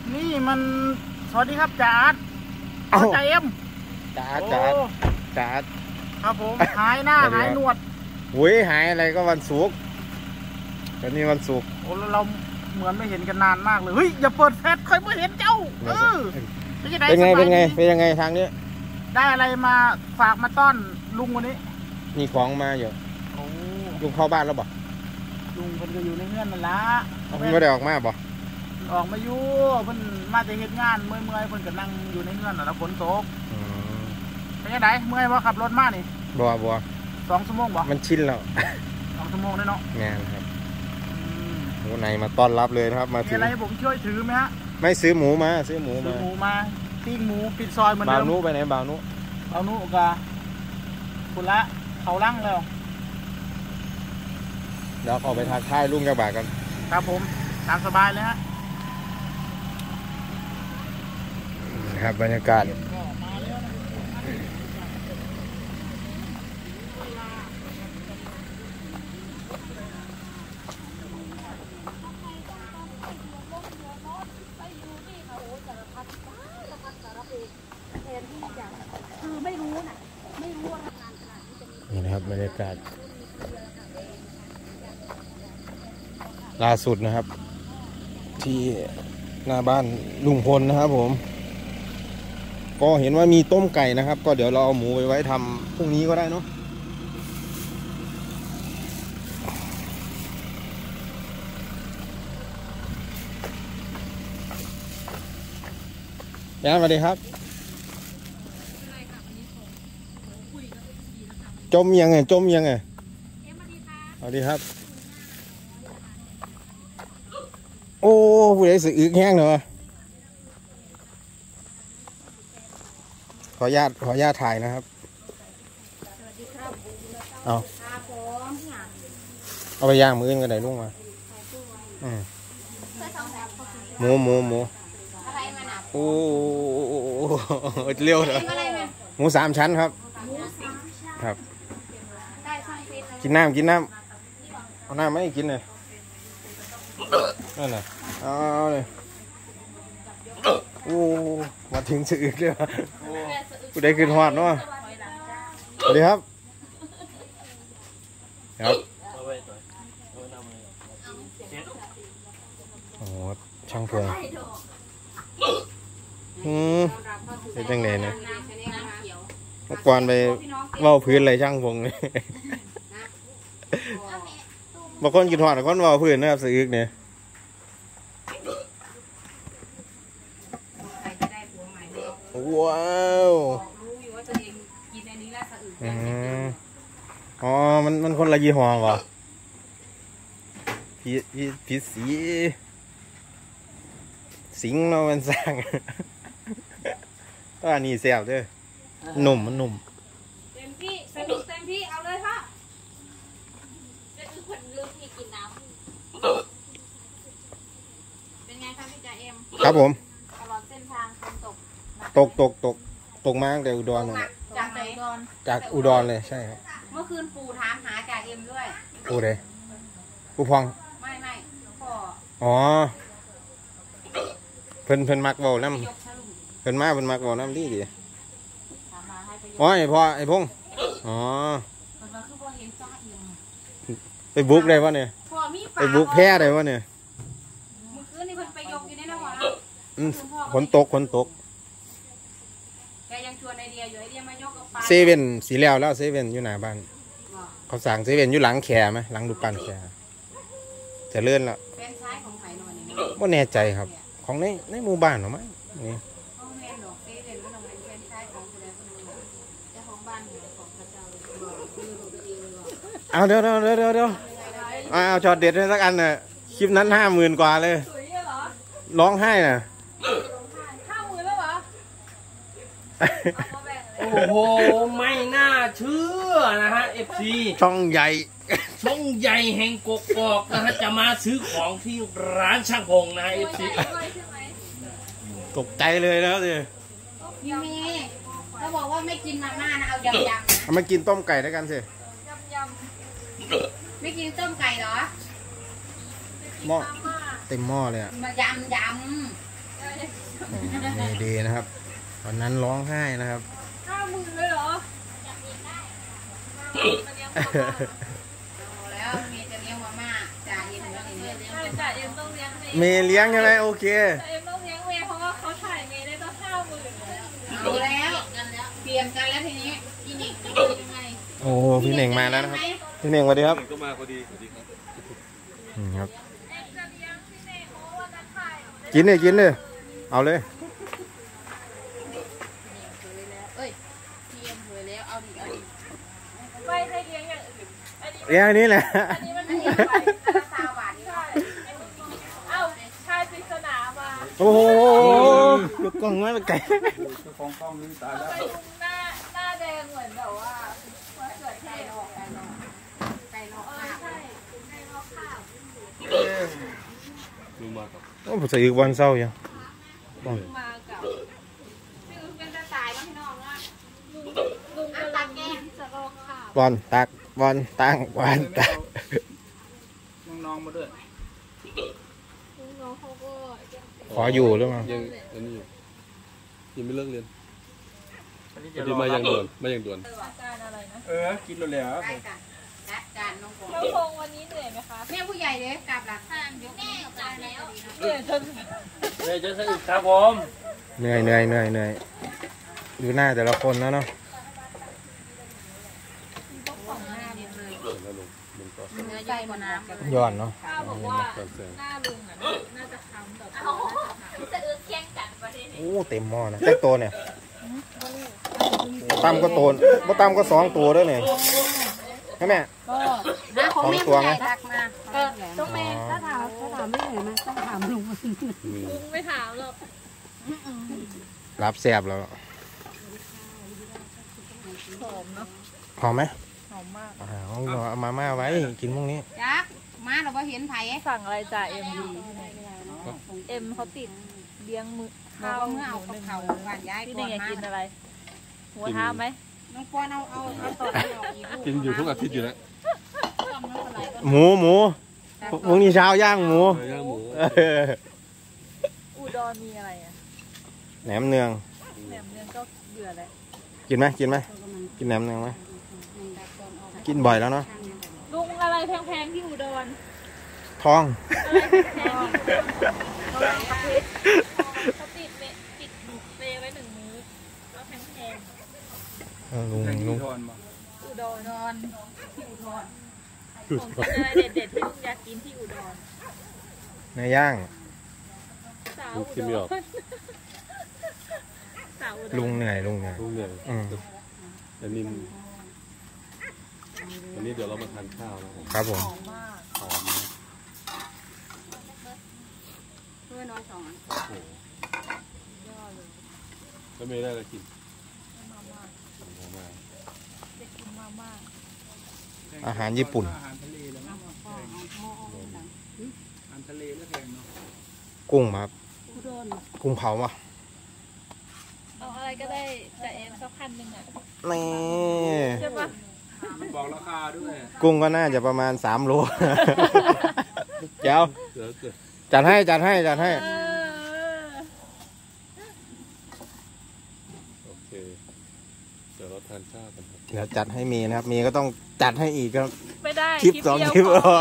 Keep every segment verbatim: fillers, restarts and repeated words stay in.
นี่มันสวัสดีครับจ่าอาร์ตเอาจ่าเอ็มจ่าอาร์ตจ่าอาร์ตจ่าอาร์ตครับผมหายหน้าหายหนวดหุยหายอะไรก็วันศุกร์วันนี้วันศุกร์โอ้เราเหมือนไม่เห็นกันนานมากเลยเฮ้ยอย่าเปิดแฟลชค่อยไม่เห็นเจ้าเออเป็นไงเป็นไงเป็นยังไงทางนี้ได้อะไรมาฝากมาต้อนลุงวันนี้มีของมาอยู่ลุงเข้าบ้านแล้วบ่ลุงเพิ่นก็อยู่ในเงื่อนนั่นละเพิ่นไม่ได้ออกมาบ่ออกมาอยู่เพิ่นมาจะเฮ็ดงานเมื่อยเมื่อยเพิ่นก็นั่งอยู่ในเงื่อนแล้วฝนตกเป็นยังไงเมื่อยบ่ขับรถมานี่บ่บ่สองชั่วโมงบ่มันชินแล้วสองชั่วโมงได้เนาะงานครับหมูในมาต้อนรับเลยครับมาถึงมีอะไรผมช่วยถือไหมฮะไม่ซื้อหมูมาซื้อหมูมาซื้อหมูมาปิ้งหมูปิดซอยเหมือนเดิมบ่าวนุไปไหนบ่าวนุบ่าวนุกะคุณละเขาลั่งแล้วเดี๋ยวออกไปทางค่ายลุงกระบะกันครับผมตามสบายเลยฮะครับบรรยากาศนี่นะครับบรรยากาศล่าสุดนะครับที่หน้าบ้านลุงพลนะครับผมก็เห็นว่ามีต้มไก่นะครับก็เดี๋ยวเราเอาหมูไปไว้ทำพรุ่งนี้ก็ได้เนาะยายสวัสดีครับจมยังไงจมยังไงสวัสดีครับโอ้ผู้ใดสึกอึกแห้งเหรอขออนุญาตขออนุญาตถ่ายนะครับเอาเอาไปย่างมือกันกันไหนลุงมาหมูหมูหมูโอ้เร็วเหรอหมูสามชั้นครับครับกินน้ำกินน้ำเอาน้ำไม่กินเลยนั่นน่ะเอาเลยโอ้มาถึงสึกเลยกูได้ขึ้นหอดเนาะสวัสดีครับครับโอ้ช่างพวงอืมเป็นจังไงเนี่ยเมื่อก่อนไปเว้าพื้นอะไรช่างพวงเลยบางคนกินหอดบางคนเว้าพื้นนะครับสึกเนี่ยว้าวอ๋อมันมันคนละยี่ห้อวะผีผีผีสีสิงเรามันสร้างอันนี้แซ่บด้วยหนุ่มมันหนุ่มเต็มที่สนุกเต็มที่เอาเลยค่ะจะคือคนลืมที่กินน้ำเป็นไงคะพี่จ่าเอ็มครับผมตลอดเส้นทางฝนตกตกตกตกตกมาตั้งแต่อุดรเลยจากไหนอุดรจากอุดรเลยใช่ครับเมื่อคืนปู่ถามหาจ่าเอ็มด้วยปู่เลยปู่พองไม่ไม่พ่ออ๋อเพิ่นเพิ่นมักเบาน้ำเพิ่นมาเพิ่นมักเบาน้ำดีดีอ๋อไอพ่อไอพงอ๋อไปบุกได้วะเนี่ยไปบุกแพ้ได้วะเนี่ยเมื่อคืนนี่เพิ่นไปยกอยู่ในน้ำหัวฝนตกฝนตกแกยังชวนไอเดียอยู่ไอเดียมายกกับปลาเซเว่นสีแล้วแล้วเซเว่นอยู่หน้าบ้านเขาสั่งเซเว่นอยู่หลังแคร์ไหมหลังดูปันแคร์จะเลื่อนแล้วเป็นซ้ายของไผ่นอนนี่ว่าแน่ใจครับของในในหมู่บ้านหรือไม่นี่เอาเดี๋ยวเดี๋ยวเดี๋ยวเดี๋ยวเอาช็อตเด็ดให้สักอันน่ะคลิปนั้นห้าหมื่นกว่าเลยร้องไห้น่ะห้าหมื่นแล้วเหรอโอ้โหไม่น่าเชื่อนะฮะเอฟซีช่องใหญ่ช่องใหญ่แห่งกกอกนะฮะจะมาซื้อของที่ร้านช่างพงนะเอฟซีตกใจเลยแล้วสิพี่เมย์เขาบอกว่าไม่กินมาม่านะเอายำยำเอามากินต้มไก่ด้วยกันสิไม่กินต้มไก่เหรอหม้อเต็มหม้อเลยอ่ะมายำยำนี่ดีนะครับวันนั้นร้องไห้นะครับห้าหมื่นเลยเหรอแล้วเมย์จะเลี้ยงมาม่าจ่าเอ็มแล้วเลี้ยงใช่จ่าเอ็มต้องเลี้ยงเมย์เมย์เลี้ยงใช่ไหมโอเคจ่าเอ็มต้องเลี้ยงเมย์เพราะว่าเขาถ่ายเมย์ได้ตั้งห้าหมื่นเอาแล้วเปลี่ยนกันแล้วทีนี้กินอีกยังไงโอ้พี่เน่งมาแล้วนะครับพี่เน่งสวัสดีครับก็มาพอดีสวัสดีครับอืมครับเอ็มจะเลี้ยงพี่เมย์เพราะว่านัดถ่ายกินเลยกินเลยเอาเลยเอ้ยเลี้ยงเผยแล้วเอาดิเอาดิไม่ให้เลี้ยงอย่างอื่นอันนี้เลี้ยงอันนี้แหละอันนี้มันไม่ใช่ซาวบาทนี่ใช่เอ้าชายปริศนามาโอ้โหลูกกล้องน้อยไก่ของกล้องนี้ตายทำแล้วไมลุงหน้าหน้าแดงเหมือนแบบว่าเมื่อเกิดเหไก่ตุนอกไก่นอกไก่นอกเออข้าวใช่ในรอบข้าวดูมาครับโอ้ผมใส่อีกวันเศร้ายังบอลมากับชื่อเป็นตาตายแล้วพี่น้องว่าลุงลุงกำลังแกงจะรอบข้าวบอลตักบอลตั้งบอลตักน้องๆมาด้วยลุงน้องเขาก็ขออยู่หรือเปล่ายังอันนี้อยู่ยังไม่เลิกเรียนอันนี้พจะอรดีอมารัยับงด่วนมายังด่วนอาการอะไรนะเออกินแล้วแล้วได้กันจัดการน้องผมน้องพงวันนี้เหนื่อยไหมคะแม่ผู้ใหญ่เลยกลับหลักข้างยกแม่กลับแล้วเหนื่อยจนเฮ้ยจะสนิทครับผมเหนื่อยเหนื่อยเหนื่อยเหนื่อยดูหน้าแต่ละคนนะเนาะของหน้าเรียนเลยแล้วลงมันก็เนื้อใหญ่กว่าน้ำย้อนเนาะป้าบอกว่าตอนแสงหน้าลุงอ่ะน่าจะค้ำแบบจะเอื้อเคียงกันประเทศนี้โอ้เต็มหม้อนะแค่ตัวเนี่ยตั้มก็โตนบ่ตั้มก็สองตัวด้วยเนี่ยใช่ไหมก็ของแม่ผู้ใหญ่ตักมาเออต้องแม่ถ้าถามถ้าถามไม่เหนื่อยไหมต้องถามลุงลุงไม่ถามหรอกรับแสบแล้วหอมเนาะหอมไหมหอมมากอ่าเอามาม่าไว้กินพวกนี้จักมาเราบ่เห็นไผสั่งอะไรจ่าเอ็มดีเอ็มเขาติดเลี้ยงมือข้าข้าว วเมื่อหเอามูหนึ่งเขามื้อบ้านย้ายพี่ก่เน่อง นอยากมากินอะไรหัวท้าไหมน้องปอนเอาเอาเอาต่ออีกกินอยู่ทุกอาทิตย์อยู่แล้วหมูหมูพรุ่งนี้เช้าย่างหมูเนื้อย่างหมูเอออุดรมีอะไรอ่ะแหนมเนืองแหนมเนืองก็เบื่อแล้วกินไหมกินไหมกินแหนมเนืองไหมกินบ่อยแล้วเนาะลุงอะไรแพงๆที่อุดรทองอะไรแพงๆเขาติดเมติดเปไว้หนึ่งมื้อแล้วแพงเออลุงลุงทอนมาๆอุดรนอนที่อุทรผมกินอะไรเด็ดๆที่ลุงอยากกินที่อุดรเนื้อย่างสาวอุคิดดไม่รออกสาวอุดรลุงเหนื่อยลุงเหนื่อยลุงเหนื่อยอืมอันนี้อันนี้เดี๋ยวเรามาทานข้าวนะผมครับผมหอมมากหอมนะเพื่อนน้อยสองโอ้โหแล้วเมย์ได้อะไรกินมาม่ามาม่าจะกินมาม่าอาหารญี่ปุ่นอาหารทะเลแล้วนะอาหารทะเลแล้วแพงเนาะกุ้งมาครับกุ้งเผามาเอาอะไรก็ได้จ่าเอ็มสักพันหนึ่งอ่ะนี่ใช่ปะมันบอกราคาด้วยกุ้งก็น่าจะประมาณสามโล เจ้าเดี๋ยวเดี๋ยวจัดให้จัดให้จัดให้เออโอเคเดี๋ยวเราทานข้าวกันครับเดี๋ยวจัดให้มีนะครับ มีก็ต้องจัดให้อีกครับไม่ได้คลิปสองเดียวคลิปพอ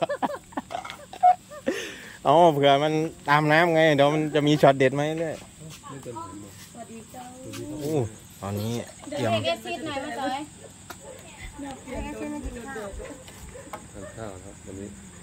อ๋อเผื่อมันตามน้ำไง เดี๋ยวมันจะมีช็อตเด็ดไหมาเรื่อยไม่เกินผมหรอกโอ้ตอนนี้เตรียมเอฟซีหน่อยมาจอยทานข้าวนะครับวันนี้